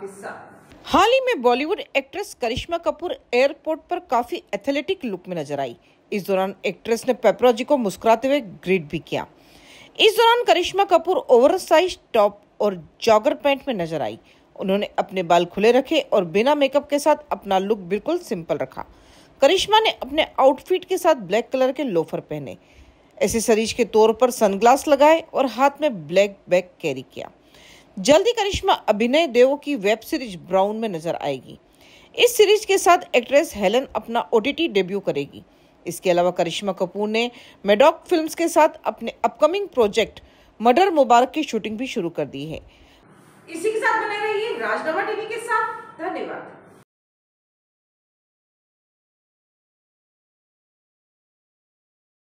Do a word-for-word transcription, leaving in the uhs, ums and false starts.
हिस्सा। हाल ही में Bollywood actress Karisma Kapoor airport पर काफी एथलेटिक लुक में नजर आई। इस दौरान एक्ट्रेस ने पेपरोजी को मुस्कुराते हुए ग्रीट भी किया। इस दौरान करिश्मा कपूर ओवरसाइज टॉप और जॉगर पैंट में नजर आई। उन्होंने अपने बाल खुले रखे और बिना मेकअप के साथ अपना लुक बिल्कुल सिंपल रखा। करिश्मा ने अपने आउटफिट के साथ ब्लैक कलर के लोफर पहने, एसेसरीज के तौर पर सनग्लास लगाए और हाथ में ब्लैक बैग कैरी किया। जल्दी करिश्मा अभिनय देओ की वेब सीरीज ब्राउन में नजर आएगी। इस सीरीज के साथ एक्ट्रेस हेलन अपना ओटीटी डेब्यू करेगी। इसके अलावा करिश्मा कपूर ने मेडॉक फिल्म्स के साथ अपने अपकमिंग प्रोजेक्ट मर्डर मुबारक की शूटिंग भी शुरू कर दी है। इसी के साथ बने रहिए राजनवा टीवी के साथ। धन्यवाद।